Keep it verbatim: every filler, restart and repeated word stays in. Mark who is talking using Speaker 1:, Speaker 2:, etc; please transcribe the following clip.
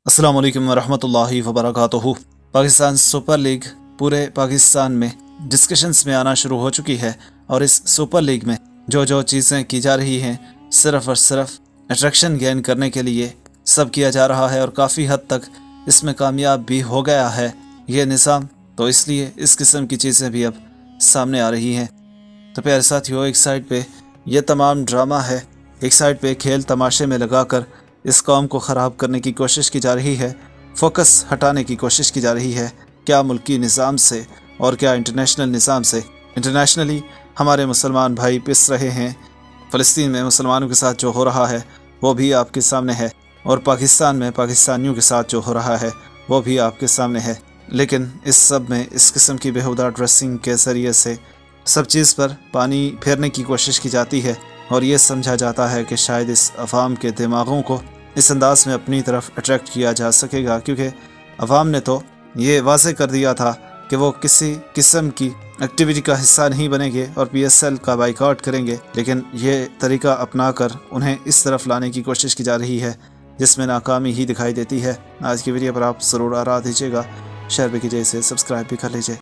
Speaker 1: अस्सलाम वालेकुम रहमतुल्लाहि व बरकातुहू। पाकिस्तान सुपर लीग पूरे पाकिस्तान में डिस्कशंस में आना शुरू हो चुकी है और इस सुपर लीग में जो जो चीज़ें की जा रही हैं सिर्फ़ और सिर्फ अट्रैक्शन गेन करने के लिए सब किया जा रहा है और काफ़ी हद तक इसमें कामयाब भी हो गया है ये निज़ाम। तो इसलिए इस किस्म की चीज़ें भी अब सामने आ रही हैं। तो प्यारे साथियों, एक साइड पे ये तमाम ड्रामा है, एक साइड पे खेल तमाशे में लगाकर इस कौम को ख़राब करने की कोशिश की जा रही है, फोकस हटाने की कोशिश की जा रही है, क्या मुल्की निज़ाम से और क्या इंटरनेशनल निज़ाम से। इंटरनेशनली हमारे मुसलमान भाई पिस रहे हैं, फ़लस्तीन में मुसलमानों के साथ जो हो रहा है वो भी आपके सामने है और पाकिस्तान में पाकिस्तानियों के साथ जो हो रहा है वो भी आपके सामने है। लेकिन इस सब में इस किस्म की बेहुदा ड्रेसिंग के ज़रिए से सब चीज़ पर पानी फेरने की कोशिश की जाती है और ये समझा जाता है कि शायद इस अवाम के दिमागों को इस अंदाज़ में अपनी तरफ अट्रैक्ट किया जा सकेगा, क्योंकि अवाम ने तो ये वाज़े कर दिया था कि वो किसी किस्म की एक्टिविटी का हिस्सा नहीं बनेंगे और पी एस एल का बाइकआउट करेंगे। लेकिन ये तरीका अपनाकर उन्हें इस तरफ लाने की कोशिश की जा रही है जिसमें नाकामी ही दिखाई देती है। आज की वीडियो पर आप ज़रूर आरा दीजिएगा, शेयर भी कीजिए, इसे सब्सक्राइब भी कर लीजिए।